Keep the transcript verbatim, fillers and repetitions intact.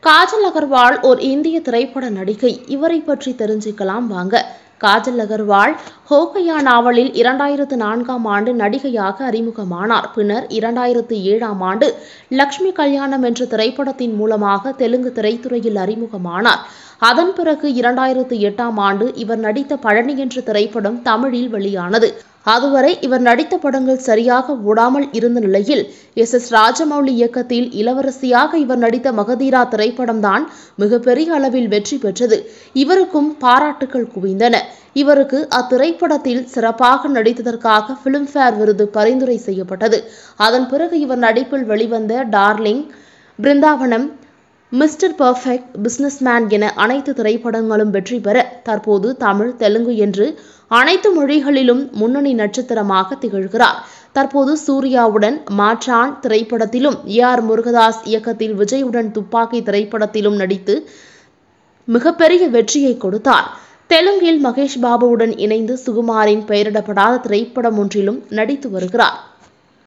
காஜல் அகர்வால் ஒரு இந்திய திரைப்பட நடிகை. இவரை பற்றி தெரிஞ்சுக்கலாம் வாங்க. காஜல் அகர்வால் ஹோகையா நாவலில் இரண்டாயிரத்து நான்காம் ஆண்டு நடிகையாக அறிமுகமானார். பின்னர் இரண்டாயிரத்து ஏழாம் ஆண்டு லக்ஷ்மி கல்யாணம் என்ற திரைப்படத்தின் மூலமாக தெலுங்கு திரைத்துறையில் அறிமுகமானார். அதன் பிறகு இரண்டாயிரத்து எட்டாம் ஆண்டு இவர் நடித்த பழனி என்ற திரைப்படம் தமிழில் வெளியானது. அதுவரை இவர் நடித்த படங்கள் சரியாக ஓடாமல் இருந்த நிலையில் எஸ் எஸ் ராஜமௌலி இயக்கத்தில் இளவரசியாக இவர் நடித்த மகதீரா திரைப்படம்தான் மிகப்பெரிய அளவில் வெற்றி பெற்றது. இவருக்கும் பாராட்டுகள் குவிந்தன. இவருக்கு அத்திரைப்படத்தில் சிறப்பாக நடித்ததற்காக பிலிம்பேர் விருது பரிந்துரை செய்யப்பட்டது. அதன் பிறகு இவர் நடிப்பில் வெளிவந்த darling, Brindavanam, mister perfect, businessman என அனைத்து திரைப்படங்களும் வெற்றி பெற தற்போது தமிழ், தெலுங்கு என்று அனைத்து மொழிகளிலும் முன்னணி நட்சத்திரமாக திகழ்கிறார். தற்போது சூர்யாவுடன் மாற்றான் திரைப்படத்திலும், ஏ ஆர் முருகதாஸ் இயக்கத்தில் விஜயுடன் துப்பாக்கி திரைப்படத்திலும் நடித்து மிகப்பெரிய வெற்றியை கொடுத்தார். தெலுங்கில் மகேஷ் பாபுவுடன் இணைந்து சுகுமாரின் பெயரிடப்படாத திரைப்படம் ஒன்றிலும் நடித்து வருகிறார்.